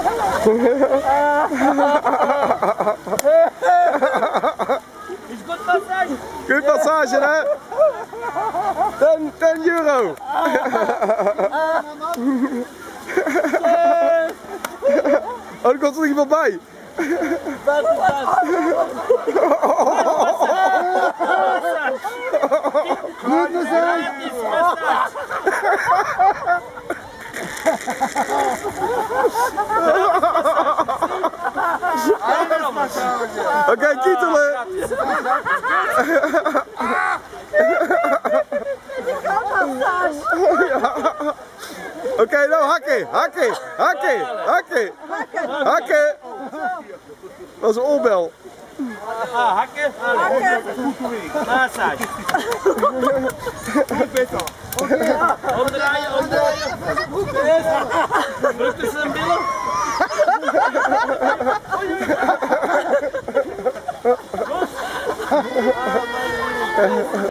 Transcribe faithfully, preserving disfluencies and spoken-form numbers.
Is goed massage? Goed massage, hè? ten euro. Oh, er komt er iemand bij. Oké, kietelen. Oké, nou hakken, hakken, hakken, hakken, hakken. Dat is een oorbel. Ah, hakken. Hakken. Massage. Omdraaien, omdraaien. Druk tussen de billen.